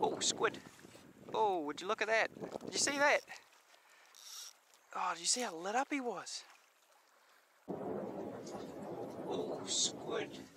Oh, squid. Oh, would you look at that? Did you see that? Oh, did you see how lit up he was? Oh, squid.